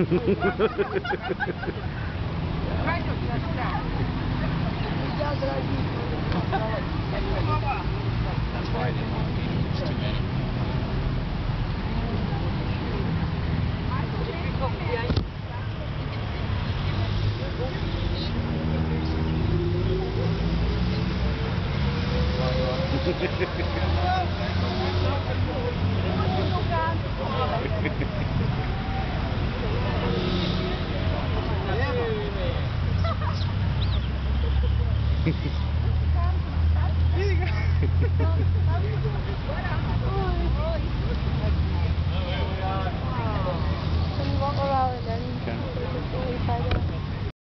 why I didn't want to feed them. It's too many. Can you walk around and then we find out?